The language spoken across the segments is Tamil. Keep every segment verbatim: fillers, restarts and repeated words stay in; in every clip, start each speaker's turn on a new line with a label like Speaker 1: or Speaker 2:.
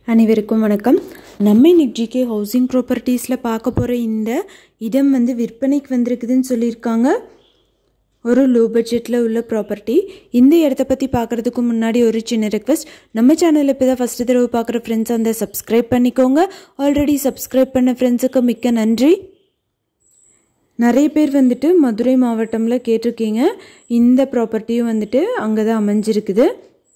Speaker 1: அனைவருக்கும் வணக்கம். நம்ம இன்னைக்கு ஜிகே ஹவுசிங் ப்ராப்பர்ட்டிஸில் பார்க்க போகிற இந்த இடம் வந்து விற்பனைக்கு வந்திருக்குதுன்னு சொல்லியிருக்காங்க. ஒரு லோ பட்ஜெட்டில் உள்ள ப்ராப்பர்ட்டி. இந்த இடத்த பற்றி பார்க்குறதுக்கு முன்னாடி ஒரு சின்ன ரெக்வஸ்ட், நம்ம சேனலில் இப்போ தான் ஃபஸ்ட்டு தடவை பார்க்குற ஃப்ரெண்ட்ஸ் அந்த சப்ஸ்கிரைப் பண்ணிக்கோங்க. ஆல்ரெடி சப்ஸ்கிரைப் பண்ண ஃப்ரெண்ட்ஸுக்கு மிக்க நன்றி. நிறைய பேர் வந்துட்டு மதுரை மாவட்டமில் கேட்டிருக்கீங்க. இந்த ப்ராப்பர்ட்டியும் வந்துட்டு அங்கே தான் அமைஞ்சிருக்குது.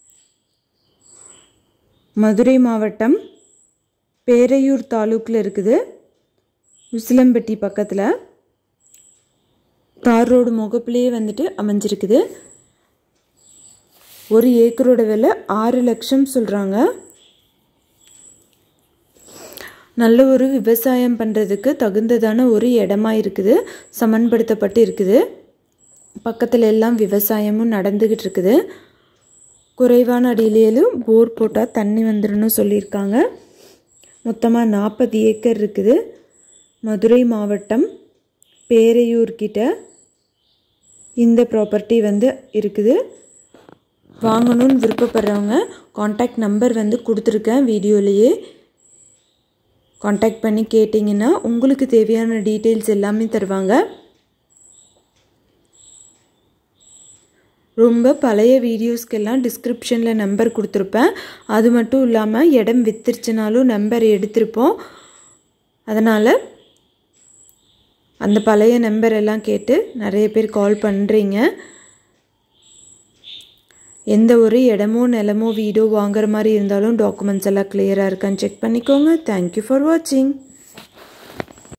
Speaker 1: மதுரை மாவட்டம் பேரையூர் தாலுக்கில் இருக்குது. உசிலம்பட்டி பக்கத்தில் தார் ரோடு முகப்பிலேயே வந்துட்டு அமைஞ்சிருக்குது. ஒரு ஏக்கரோட விலை ஆறு லட்சம் சொல்கிறாங்க. நல்ல ஒரு விவசாயம் பண்ணுறதுக்கு தகுந்ததான ஒரு இடமா இருக்குது. சமன்படுத்தப்பட்டு இருக்குது. பக்கத்தில் எல்லாம் விவசாயமும் நடந்துக்கிட்டு இருக்குது. குறைவான அடியிலேயும் போர் போட்டால் தண்ணி வந்துடும்னு சொல்லியிருக்காங்க. மொத்தமாக நாற்பது ஏக்கர் இருக்குது. மதுரை மாவட்டம் பேரையூர்கிட்ட இந்த ப்ராப்பர்ட்டி வந்து இருக்குது. வாங்கணும்னு விருப்பப்படுறவங்க காண்டாக்ட் நம்பர் வந்து கொடுத்துருக்கேன் வீடியோலேயே. காண்டாக்ட் பண்ணி கேட்டிங்கன்னா உங்களுக்கு தேவையான டீட்டெயில்ஸ் எல்லாமே தருவாங்க. ரொம்ப பழைய வீடியோஸ்க்கெல்லாம் டிஸ்கிரிப்ஷனில் நம்பர் கொடுத்துருப்பேன். அது மட்டும் இல்லாமல் இடம் விற்றுருச்சுனாலும் நம்பர் எடுத்திருப்போம். அதனால் அந்த பழைய நம்பர் எல்லாம் கேட்டு நிறைய பேர் கால் பண்ணுறீங்க. எந்த ஒரு இடமோ நிலமோ வீடோ வாங்குற மாதிரி இருந்தாலும் டாக்குமெண்ட்ஸ் எல்லாம் கிளியராக இருக்கான்னு செக் பண்ணிக்கோங்க. தேங்க்யூ ஃபார் வாட்சிங்.